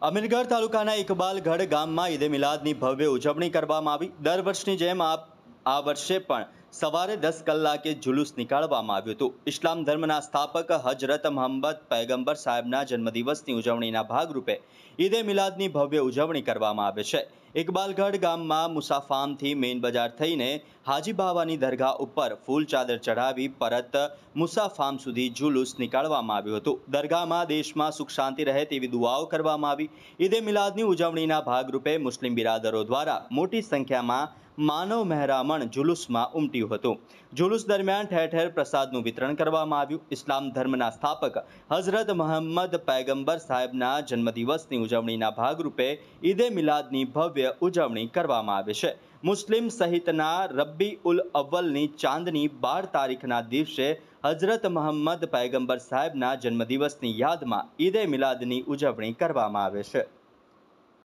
અમીરગઢ તાલુકાના ઇકબાલગઢ ગામમાં ઈદે મિલાદની ભવ્ય ઉજવણી કરવામાં આવી। દર વર્ષની જેમ આ વર્ષે પણ સવારે 10 કલાકે જુલુસ નીકાળવામાં આવ્યું હતું। ઇસ્લામ ધર્મના સ્થાપક હજરત મુહમ્મદ પૈગંબર સાહેબના જન્મદિવસની ઉજવણીના ભાગરૂપે ઈદે મિલાદની ભવ્ય ઉજવણી કરવામાં આવે છે। ઇકબાલગઢ ગામમાં મુસાફામથી મેઇન બજાર થઈને હાજી બાવાની દરગાહ ઉપર ફૂલ ચાદર ચઢાવી પરત મુસાફામ સુધી જુલુસ નીકાળવામાં આવ્યું હતું। દરગાહમાં દેશમાં સુખ શાંતિ રહે તેવી દુઆઓ કરવામાં આવી। ઈદે મિલાદની ઉજવણીના ભાગરૂપે મુસ્લિમ બિરાદરો દ્વારા મોટી સંખ્યામાં માનવ મહેરામણ જુલુસમાં ઉમટ્યું હતું। જુલુસ દરમિયાન ઠેર ઠેર પ્રસાદનું વિતરણ કરવામાં આવ્યું। ઇસ્લામ ધર્મના સ્થાપક હઝરત મુહમ્મદ પૈગંબર સાહેબના જન્મદિવસની ઉજવણીના ભાગરૂપે ઈદે મિલાદની ભવ્ય ઉજવણી કરવામાં આવે છે। મુસ્લિમ સહિતના રબ્બી ઉલ અવ્વલની ચાંદની 12 તારીખના દિવસે હઝરત મુહમ્મદ પૈગંબર સાહેબના જન્મદિવસની યાદમાં ઈદે મિલાદની ઉજવણી કરવામાં આવે છે।